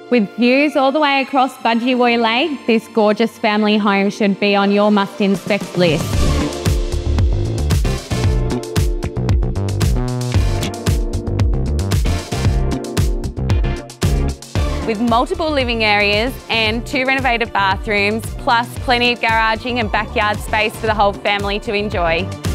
With views all the way across Budgewoi Lake, this gorgeous family home should be on your must-inspect list. With multiple living areas and 2 renovated bathrooms, plus plenty of garaging and backyard space for the whole family to enjoy.